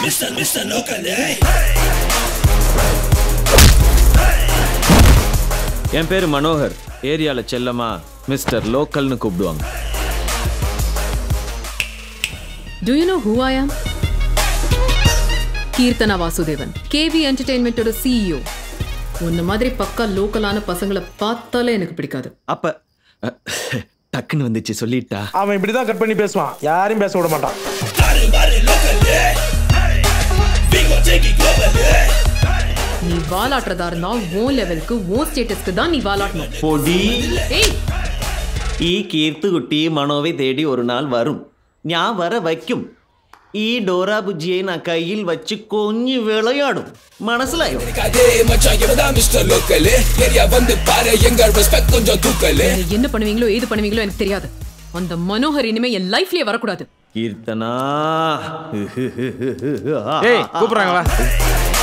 Mr. Local. என் பேரு மனோகர். ஏரியால செல்லமா மிஸ்டர் லோக்கல்னு கூப்பிடுவாங்க. Do you know who I am? Keerthana Vasudevan, KV என்டர்டெயின்மெண்டோட CEO. உன்ன மாதிரி பக்கா லோக்கலான பசங்களை பார்த்தாலே எனக்கு பிடிக்காது. அப்ப டக்குன்னு வந்துச்சு சொல்லிட்டா. அவன் இப்படிதான் கட் பண்ணி பேசுவான், யாரையும் பேச விட மாட்டான். நீ வாலாட்டுறதா இருந்தா உன் லெவலுக்கு உன் ஸ்டேட்டஸ்க்கு தான் நீ வாலாட்டணும். பொடி. ഈ കീർത്തുകുട്ടി മനോവെ തേടി ഒരു നാൾ വരും. ഞാൻ വര വയ്ക്കും. ഈ ഡോറ ബുജിയെ ഞാൻ കയ്യിൽ വച്ച് കൊഞ്ഞു വിളയാടും. മനസ്സിലായോ? என்ன பண்ணுவீங்களோ ஏது பண்ணுவீங்களோ எனக்கு தெரியாது. அந்த மனோகர் இனிமே என் லைஃப்லயே வரக்கூடாது. கீர்த்தனா. ஏய் கூப்பிடுறாங்க வா.